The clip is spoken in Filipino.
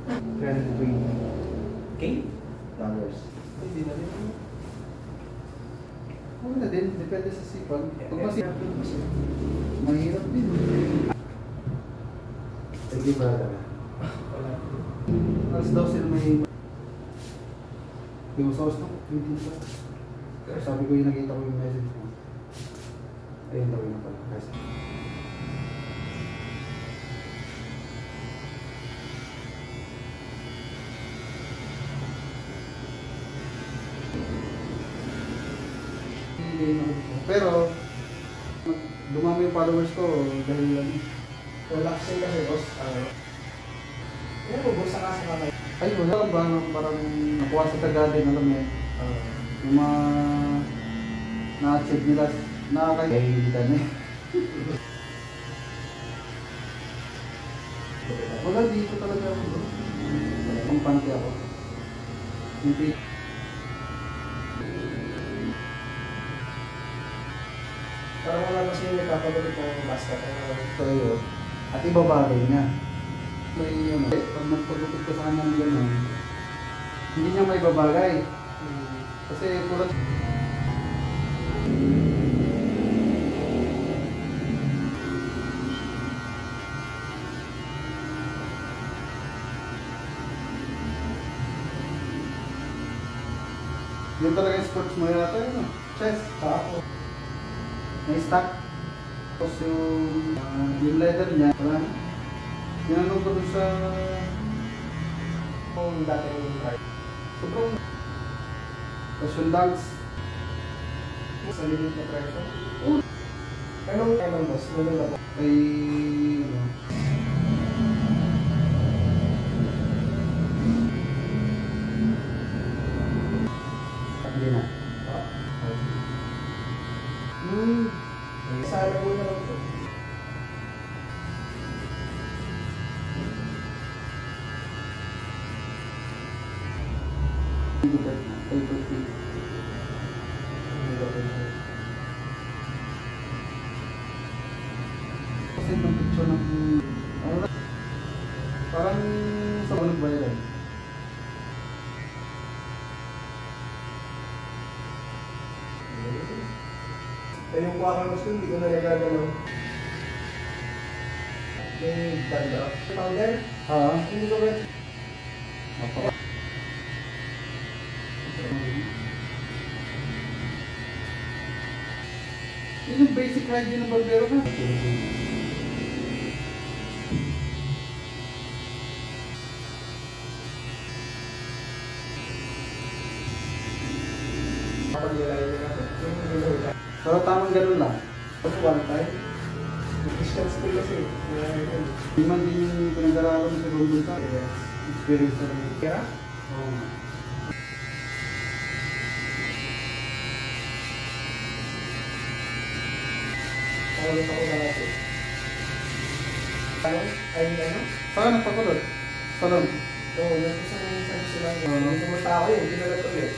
$320K? Hindi na rin. Oo na din, depende sa sipag. Pag masipag, mahirap din. Sige ba ka? Alas 12 na may... Di mo sauce no? Hindi pa. Sabi ko yung nakita ko yung message mo. Ayun daw yun pala. Kasi... Pero, dumami yung followers ko dahil ano. Relaxing kasi boss. Ano mo boss sa kasa kamay? Ay, wala ba? Parang nakuha sa Tagadin, alam mo yun. Yung mga na-achieve nila, nakakahigitan eh. Wala, dito talaga ako. Ang panty ako. Hindi. Parang wala kasi yung nagpapagulit ng basket. So yun. At ibabagay niya. May ano, pag nagpagupit ka sa kanya ng gano'n, hindi niya may babagay. Kasi tulad... Yun talaga yung sports mo yata yun, no? Chess, ako. May stock. Tapos yung leather niya, wala na. Ginanong ko doon sa... Kung dati yung card. Sobrang... Tapos yung dogs. Sa limit na presyo? Oo. Anong boss? Ano na ba? Ay... ano... Hindi na. Sana po na lang po. Kasi ng picture ng... Ano na? Parang sa bunog ba yun? Pero yung kuha kang gusto, hindi ko na nagagalaw. Yung banda. Powder? Hindi ko ba? Napaka... Yun yung basic hygiene ng barbero na. Pero tamang ganun lang. One time. Christian school kasi. Hindi man din yung pinag-aralan mo sa London sa experience na rin. Kira? Oo. Nakalit ako na natin. Ano? Ay, ano? Saan nagpakulot? Salon. Oo, nagpasang sila. Hindi pumunta ako yun, ginalat ulit.